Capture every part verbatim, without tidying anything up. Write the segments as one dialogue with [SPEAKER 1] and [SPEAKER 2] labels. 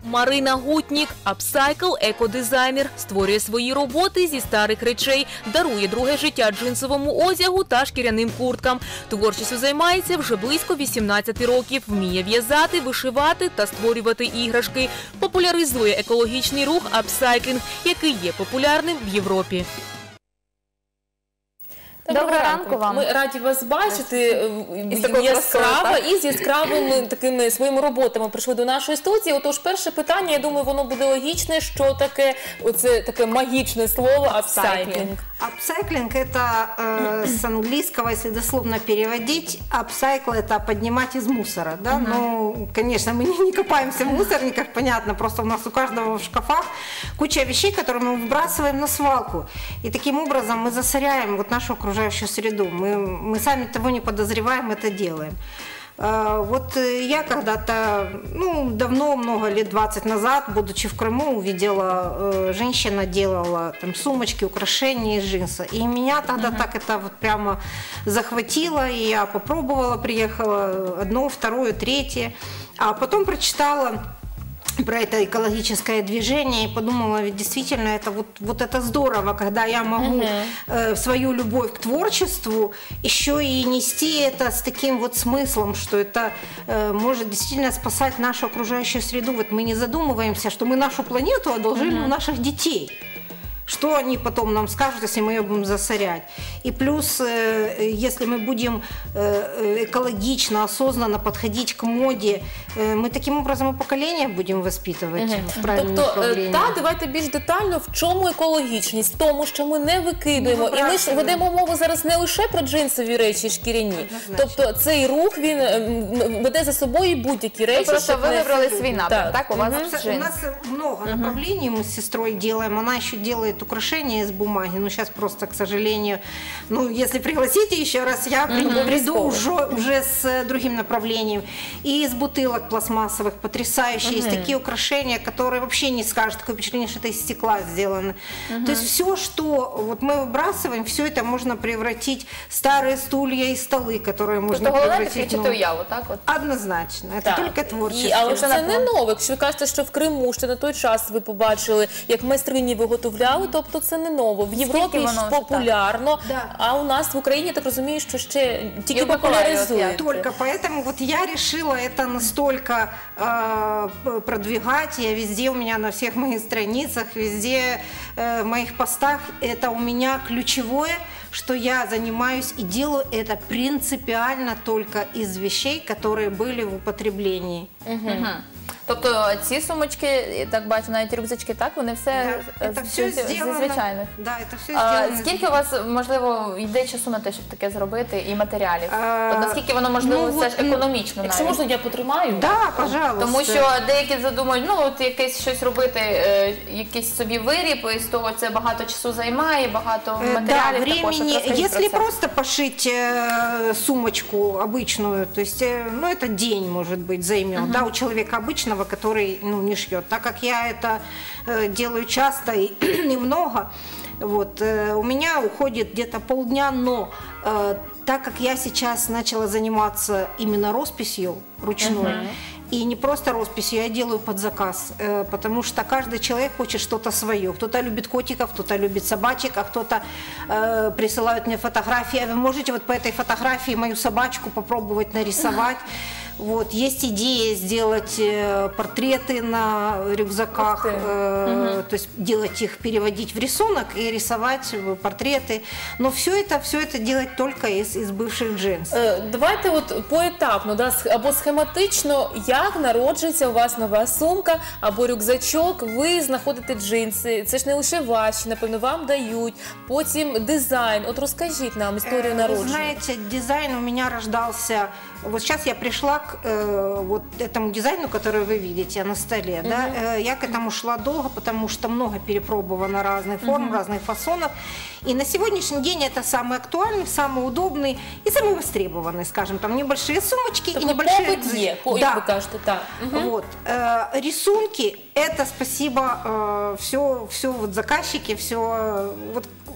[SPEAKER 1] Марина Гутнік – апсайкл, екодизайнер, створює свої роботи зі старих речей, дарує друге життя джинсовому одягу та шкіряним курткам. Творчістю займається вже близько вісімнадцяти років, вміє в'язати, вишивати та створювати іграшки. Популяризує екологічний рух апсайклінг, який є популярним в Європі.
[SPEAKER 2] Доброго ранку вам.
[SPEAKER 1] Ми раді вас бачити яскраво і з яскравими такими своїми роботами прийшли до нашої студії. Отож, перше питання, я думаю, воно буде логічне, що таке оце таке магічне слово апсайклінг.
[SPEAKER 3] Апсайклинг – это э, с английского, если дословно переводить, апсайкл – это поднимать из мусора, да? Uh-huh. Ну, конечно, мы не, не копаемся в мусорниках, понятно, просто у нас у каждого в шкафах куча вещей, которые мы выбрасываем на свалку. И таким образом мы засоряем вот нашу окружающую среду. Мы, мы сами того не подозреваем, это делаем. Вот я когда-то, ну, давно, много лет двадцать назад, будучи в Крыму, увидела, э, женщина делала там сумочки, украшения из джинса. И меня тогда uh-huh. так это вот прямо захватило, и я попробовала, приехала одно, второе, третье. А потом прочитала про это экологическое движение и подумала, ведь действительно это вот, вот это здорово, когда я могу uh-huh. э, свою любовь к творчеству еще и нести это с таким вот смыслом, что это э, может действительно спасать нашу окружающую среду. Вот мы не задумываемся, что мы нашу планету одолжили uh-huh. у наших детей. Что они потом нам скажут, если мы ее будем засорять? И плюс, если мы будем экологично, осознанно подходить к моде, мы таким образом и поколение будем воспитывать угу. в правильном направлении.
[SPEAKER 1] Так, давайте більш детально, в чому екологічність? В тому, що ми не викидуємо. І ми ж ведемо мову зараз не лише про джинсові речі, шкіряні. Тобто цей рух, він веде за собою будь-які речі.
[SPEAKER 2] Просто ви вибрали свій напрям, так? У вас
[SPEAKER 3] У нас много направлений мы с сестрой делаем. Она еще делает украшения из бумаги, но сейчас просто, к сожалению, ну, если пригласите еще раз, я mm-hmm. приду уже, уже с другим направлением. И из бутылок пластмассовых потрясающие, mm-hmm. есть такие украшения, которые вообще не скажут, такое впечатление, что это из стекла сделано. Mm-hmm. То есть все, что вот мы выбрасываем, все это можно превратить в старые стулья и столы, которые можно
[SPEAKER 2] тобто,
[SPEAKER 3] превратить в
[SPEAKER 2] уяву, так? От?
[SPEAKER 3] Однозначно, это так. Только творчество.
[SPEAKER 1] І, але це не нове. Якщо ви кажете, що в Криму ще на той час ви побачили, як майстрині виготовляли, тобто це не ново. В Європі ж популярно,
[SPEAKER 3] да.
[SPEAKER 1] а у нас в Україні, так розумію, що ще тільки популяризують.
[SPEAKER 3] Только поэтому вот я решила это настолько э, продвигать. Я везде, у меня на всех моих страницах, везде э, в моих постах, это у меня ключевое, что я занимаюсь и делаю это принципиально только из вещей, которые были в употреблении.
[SPEAKER 2] Угу. Тобто ці сумочки, так бачу, навіть рюкзачки, так, вони все
[SPEAKER 3] да,
[SPEAKER 2] з, зі звичайних.
[SPEAKER 3] Да, це все а,
[SPEAKER 2] скільки у вас, можливо, йде часу на те, щоб таке зробити, і матеріалів? А, От, наскільки воно, можливо, ну, все ж економічно навіть?
[SPEAKER 1] Якщо можна, я потримаю?
[SPEAKER 3] Так, да, пожалуйста.
[SPEAKER 2] Тому що деякі задумують, ну, от якесь щось робити, е, якийсь собі виріб, і з того це багато часу займає, багато матеріалів.
[SPEAKER 3] Да, времени, если просто пошить э, сумочку обычную, то есть, э, ну, это день, может быть, займет, uh-huh. да, у человека обычного, который, ну, не шьет. Так как я это э, делаю часто и, и много, вот, э, у меня уходит где-то полдня, но э, так как я сейчас начала заниматься именно росписью ручной, uh-huh. и не просто росписью, я делаю под заказ, э, потому что каждый человек хочет что-то свое. Кто-то любит котиков, кто-то любит собачек, а кто-то э, присылает мне фотографии. Вы можете вот по этой фотографии мою собачку попробовать нарисовать. Вот, есть идея сделать э, портреты на рюкзаках, э, угу. то есть делать их, переводить в рисунок и рисовать портреты. Но все это, все это делать только из, из бывших джинс.
[SPEAKER 1] Е, давайте от поетапно, да, або схематично, як народжується у вас нова сумка або рюкзачок, ви знаходите джинси, це ж не лише ваші, напевно, вам дають, потім дизайн. От розкажіть нам історію народження.
[SPEAKER 3] Вы знаете, дизайн у меня рождался, вот сейчас я пришла к э, вот этому дизайну, который вы видите на столе, uh-huh. да, э, я к этому шла долго, потому что много перепробовано разных форм, uh-huh. разных фасонов, и на сегодняшний день это самый актуальный, самый удобный и самый востребованный, скажем, там небольшие сумочки
[SPEAKER 1] так
[SPEAKER 3] и небольшие...
[SPEAKER 1] Попыт є,
[SPEAKER 3] да.
[SPEAKER 1] вы кажете, так. Uh-huh.
[SPEAKER 3] Вот, э, рисунки, это спасибо, э, все, все вот заказчики, все, вот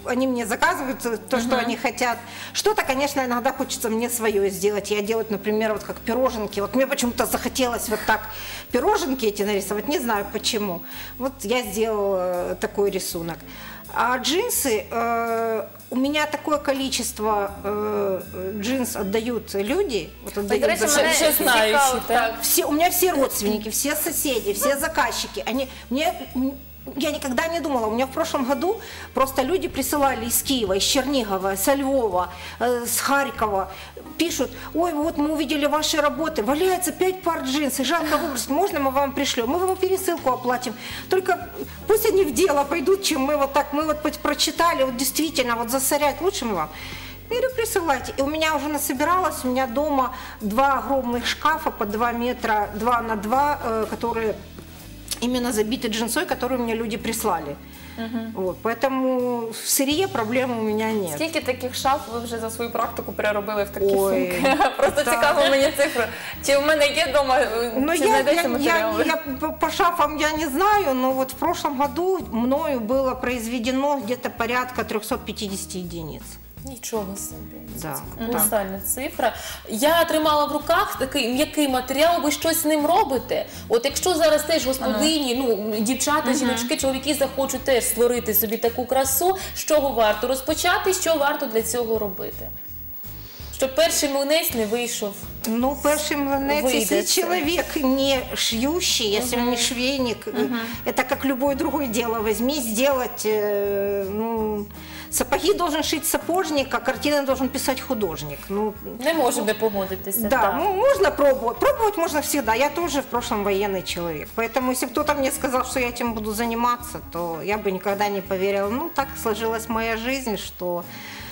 [SPEAKER 3] они мне заказывают то, что они хотят. Что-то, конечно, иногда хочется мне свое сделать. Я делаю, например, вот как пироженки. Вот мне почему-то захотелось вот так пироженки эти нарисовать, не знаю почему. Вот я сделала такой рисунок. А джинсы, э, у меня такое количество э, джинс отдают люди. Вот отдают
[SPEAKER 2] До речі,
[SPEAKER 3] за-
[SPEAKER 2] мене
[SPEAKER 4] Ще знаючи,
[SPEAKER 2] цікаво,
[SPEAKER 4] так?
[SPEAKER 2] так.
[SPEAKER 3] все, у меня все родственники, все соседи, все заказчики, они мне, я никогда не думала, у меня в прошлом году просто люди присылали из Киева, из Чернигова, со Львова, э, с Харькова, пишут: ой, вот мы увидели ваши работы, валяется пять пар джинс, и жалко выбросить, можно мы вам пришлем, мы вам пересылку оплатим, только пусть они в дело пойдут, чем мы вот так, мы вот прочитали, вот действительно, вот засорять лучше мы вам. Я говорю, присылайте. И у меня уже насобиралось, у меня дома два огромных шкафа по два метра, два на два, э, которые именно забиты джинсой, которые мне люди прислали. Вот, поэтому в сырье проблем у меня нет.
[SPEAKER 2] Скільки таких шаф ви вже за свою практику переробили в такі
[SPEAKER 3] Ой,
[SPEAKER 2] сумки? Просто
[SPEAKER 3] так.
[SPEAKER 2] цікаво мені цифри. Чи в мене є вдома,
[SPEAKER 3] Но
[SPEAKER 2] чи
[SPEAKER 3] я,
[SPEAKER 2] знайдеться
[SPEAKER 3] я, я,
[SPEAKER 2] матеріали?
[SPEAKER 3] я по- по шафам я не знаю, но вот в прошлом году мною было произведено где-то порядка трёхсот пятидесяти единиц.
[SPEAKER 4] Нічого собі.
[SPEAKER 3] Да,
[SPEAKER 4] Колосальна цифра. Я тримала в руках такий м'який матеріал, ви щось з ним робите? От якщо зараз теж господині, ну, дівчата, жіночки, чоловіки захочуть теж створити собі таку красу, з чого варто розпочати, що варто для цього робити? Щоб перший млинець не вийшов.
[SPEAKER 3] Ну, перший млинець,
[SPEAKER 4] Выйдет.
[SPEAKER 3] если человек не шьющий, если он не швейник, это как любое другое дело. Возьми, сделать, э, ну, сапоги должен шить сапожник, а картины должен писать художник. Ну,
[SPEAKER 4] Не можемо не погодитися.
[SPEAKER 3] да,
[SPEAKER 4] так.
[SPEAKER 3] ну, можно пробовать. Пробовать можно всегда. Я тоже в прошлом военный человек. Поэтому, если кто-то мне сказал, что я этим буду заниматься, то я бы никогда не поверила. Ну, так сложилась моя жизнь, что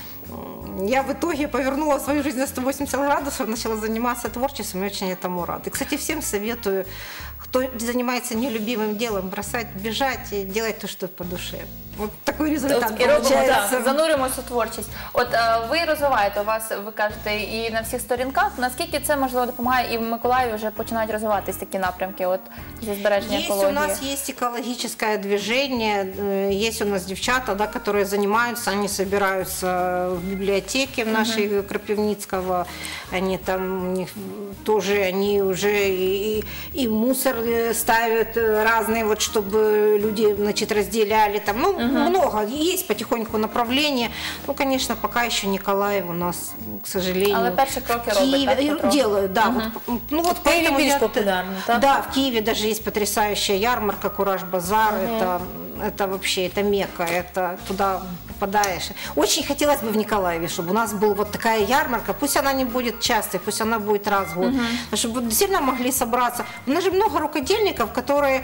[SPEAKER 3] м, я в итоге повернула свою жизнь на сто восемьдесят градусов, начала заниматься творчеством и очень этому рада. И, кстати, всем советую, кто занимается нелюбимым делом, бросать, бежать и делать то, что по душе. Вот такой результат
[SPEAKER 2] І робимо,
[SPEAKER 3] получается.
[SPEAKER 2] так, зануримося у творчість. От е, ви розвиваєте, у вас, ви кажете, і на всіх сторінках. Наскільки це, можливо, допомагає і в Миколаєві вже починають розвиватись такі напрямки от, зі збереження
[SPEAKER 3] Есть
[SPEAKER 2] екології?
[SPEAKER 3] у нас есть экологическое движение, э, есть у нас девчата, да, которые занимаются, они собираются в библиотеке в нашей Крапивницкого, они там, у них тоже, они уже и, и мусор э, ставят э, разные, вот, чтобы люди, значит, разделяли там, ну, много, есть потихоньку направления, ну, конечно, пока еще Николаев у нас, к сожалению,
[SPEAKER 2] Але перші кроки
[SPEAKER 3] в
[SPEAKER 2] робить,
[SPEAKER 3] Киеве
[SPEAKER 2] так, потроху?
[SPEAKER 3] делают, да, вот, ну, вот
[SPEAKER 4] В Киеве
[SPEAKER 3] поэтому
[SPEAKER 4] більш
[SPEAKER 3] я-
[SPEAKER 4] популярно, так?
[SPEAKER 3] Да, в Киеве даже есть потрясающая ярмарка, Кураж-базар, это, это вообще, это Мекка, это туда попадаешь. Очень хотелось бы в Николаеве, чтобы у нас была вот такая ярмарка, пусть она не будет частой, пусть она будет раз в год, чтобы вот действительно могли собраться. У нас же много рукодельников, которые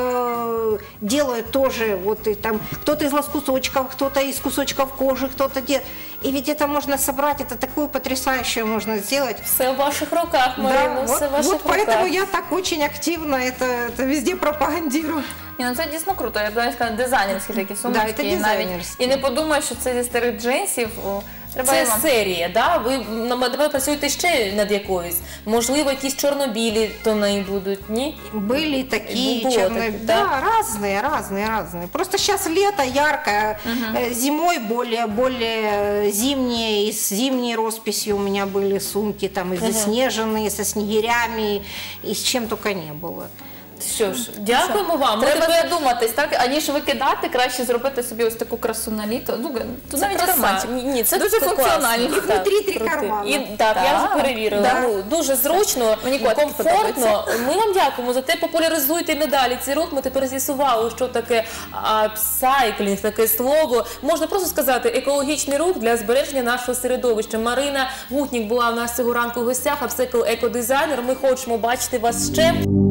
[SPEAKER 3] э, делают тоже, вот и там, кто-то из лоскуточков, кто-то из кусочков кожи, кто-то делает. И ведь это можно собрать, это такую потрясающую можно сделать.
[SPEAKER 4] Все в ваших руках, Марина,
[SPEAKER 3] Да,
[SPEAKER 4] все в
[SPEAKER 3] вот,
[SPEAKER 4] ваших
[SPEAKER 3] вот
[SPEAKER 4] руках.
[SPEAKER 3] поэтому я так очень активно это, это везде пропагандирую.
[SPEAKER 2] Ні, ну це дійсно круто. Я б навіть сказала, дизайнерські такі сумочки.
[SPEAKER 3] Да, це
[SPEAKER 2] і навіть
[SPEAKER 3] дизайнерські.
[SPEAKER 2] і не подумаєш, що це зі старих джинсів. О, треба
[SPEAKER 4] Це
[SPEAKER 2] і вам.
[SPEAKER 4] серія, да? Ви напевно працюєте ще над якоюсь? Можливо, якісь чорно-білі тони будуть, ні?
[SPEAKER 3] Были такие
[SPEAKER 4] Было
[SPEAKER 3] черные,
[SPEAKER 4] такие,
[SPEAKER 3] да,
[SPEAKER 4] да?
[SPEAKER 3] разные, разные, разные. Просто сейчас лето яркое, э, зимой более, более зимние, и с зимней росписью у меня были сумки, там и заснеженные, со снегирями, и с чем только не было.
[SPEAKER 4] Що ж, дякуємо вам. Ми
[SPEAKER 2] Треба
[SPEAKER 4] тепер-
[SPEAKER 2] задуматись, так? Аніж викидати, краще зробити собі ось таку красу на літо. Ну, тут
[SPEAKER 4] Це
[SPEAKER 2] навіть
[SPEAKER 4] краса.
[SPEAKER 2] карманчик.
[SPEAKER 4] Ні, ні, це
[SPEAKER 2] Дуже
[SPEAKER 4] це
[SPEAKER 2] функціонально.
[SPEAKER 4] класно.
[SPEAKER 3] І внутрі
[SPEAKER 4] Так,
[SPEAKER 3] три
[SPEAKER 4] крути.
[SPEAKER 3] кармани.
[SPEAKER 4] І, так, я
[SPEAKER 2] Так.
[SPEAKER 4] вже перевірила.
[SPEAKER 3] Да.
[SPEAKER 4] Ну, дуже зручно,
[SPEAKER 2] Мені котики
[SPEAKER 4] комфортно.
[SPEAKER 2] подобаються.
[SPEAKER 4] Ми вам дякуємо за те, популяризуйте надалі цей рух. Ми тепер з'ясували, що таке апсайклінг, таке слово. можна просто сказати, екологічний рух для збереження нашого середовища. Марина Гутнік була у нас цього ранку в гостях, апсайкл екодизайнер. Ми хочемо бачити вас ще.